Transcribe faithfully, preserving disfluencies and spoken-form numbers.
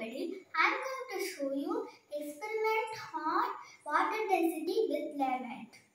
everybody. I am going to show you experiment on water density with limit.